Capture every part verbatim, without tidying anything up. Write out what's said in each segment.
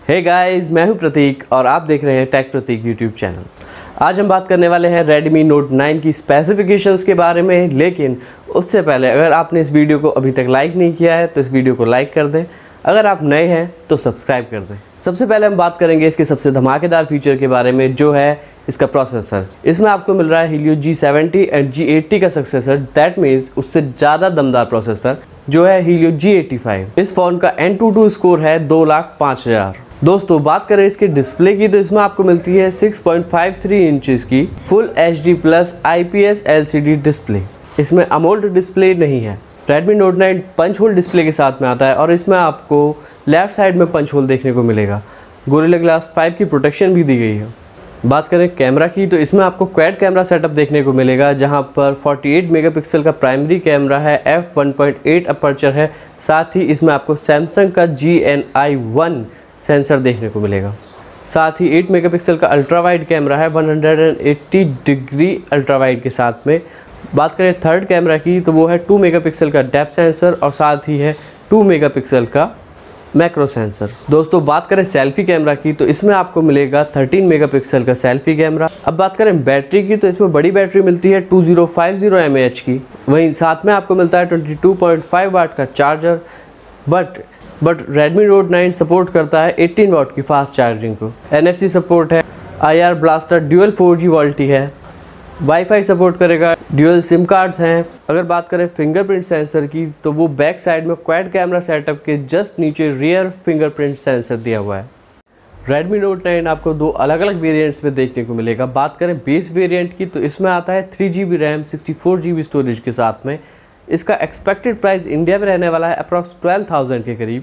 Hey guys, मैं हूं प्रतीक और आप देख रहे हैं टेक प्रतीक यूट्यूब चैनल। आज हम बात करने वाले हैं Redmi Note नाइन की स्पेसिफिकेशंस के बारे में, लेकिन उससे पहले अगर आपने इस वीडियो को अभी तक लाइक नहीं किया है तो इस वीडियो को लाइक कर दें। अगर आप नए हैं तो सब्सक्राइब कर दें। सबसे पहले हम बात करेंगे इसके सबसे धमाकेदार फीचर के बारे में, जो है इसका प्रोसेसर। इसमें आपको मिल रहा है Helio G seventy and G eighty का सक्सेसर, दैट मीन्स उससे ज़्यादा दमदार प्रोसेसर जो है Helio जी एटी फाइव। इस फ़ोन का एन टू टू स्कोर है दो लाख पाँच हज़ार। दोस्तों बात करें इसके डिस्प्ले की तो इसमें आपको मिलती है six point five three inches की full H D plus I P S L C D display. इसमें अमोल्ड डिस्प्ले नहीं है। Redmi Note nine punch hole display के साथ में आता है और इसमें आपको लेफ्ट साइड में पंच होल देखने को मिलेगा। गोरिल्ला ग्लास फाइव की प्रोटेक्शन भी दी गई है। बात करें कैमरा की तो इसमें आपको क्वाड कैमरा सेटअप देखने को मिलेगा, जहां पर अड़तालीस मेगापिक्सल का प्राइमरी कैमरा है, F one point eight aperture है। साथ ही इसमें आपको सैमसंग का G N I one sensor देखने को मिलेगा। साथ ही आठ मेगापिक्सल का अल्ट्रा वाइड कैमरा है, one eighty degree ultra wide के साथ में। बात करें थर्ड कैमरा की तो वो है टू मेगापिक्सल का डेप्थ सेंसर और साथ ही है टू मेगापिक्सल का मैक्रो सेंसर। दोस्तों बात करें सेल्फी कैमरा की तो इसमें आपको मिलेगा थर्टीन मेगापिक्सल का सेल्फी कैमरा। अब बात करें बैटरी की तो इसमें बड़ी बैटरी मिलती है two thousand fifty M A H की। वहीं साथ में आपको मिलता है twenty two point five watt का charger. But but Redmi Note nine support करता है एटीन वाट की फास्ट चार्जिंग को। एन एफ सी सपोर्ट है, I R blaster dual four G VoLTE है, वाईफाई सपोर्ट करेगा, ड्यूअल सिम कार्ड्स हैं। अगर बात करें फिंगरप्रिंट सेंसर की तो वो बैक साइड में क्वाड कैमरा सेटअप के जस्ट नीचे रियर फिंगरप्रिंट सेंसर दिया हुआ है। Redmi Note नाइन आपको दो अलग अलग वेरिएंट्स में देखने को मिलेगा। बात करें बेस वेरिएंट की तो इसमें आता है three G B RAM sixty four G B storage के साथ में। इसका एक्सपेक्टेड प्राइस इंडिया में रहने वाला है अप्रॉक्स ट्वेल्व थाउजेंड के करीब।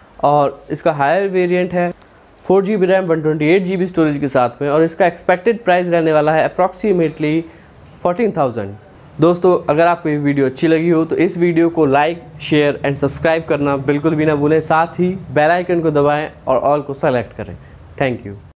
और इसका हायर वेरिएंट है four G B RAM one twenty eight G B storage के साथ में, और इसका एक्सपेक्टेड प्राइस रहने वाला है अप्रॉक्सीमेटली फोर्टीन थाउजेंड। दोस्तों अगर आपको ये वीडियो अच्छी लगी हो तो इस वीडियो को लाइक, शेयर एंड सब्सक्राइब करना बिल्कुल भी ना भूलें। साथ ही बेल आइकन को दबाएं और ऑल को सेलेक्ट करें। Thank you.